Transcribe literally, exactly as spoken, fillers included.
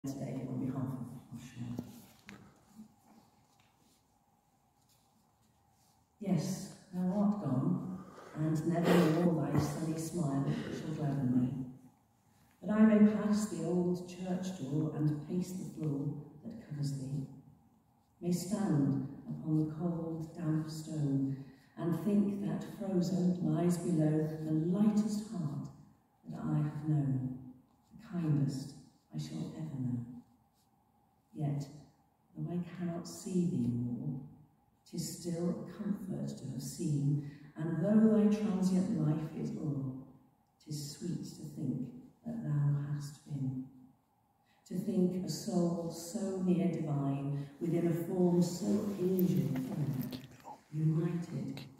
today on behalf of Sean. Yes, thou art gone, and never more thy sunny smile shall gladden me. That I may pass the old church door and pace the floor that covers thee, may stand upon the cold, damp stone, and think that frozen lies below the lightest heart that I have known, the kindest I shall ever know. Yet, though I cannot see thee more, 'tis still a comfort to have seen, and though thy transient life is o'er, 'tis sweet to think that thou hast been. To think a soul so near divine, within a form so injured, united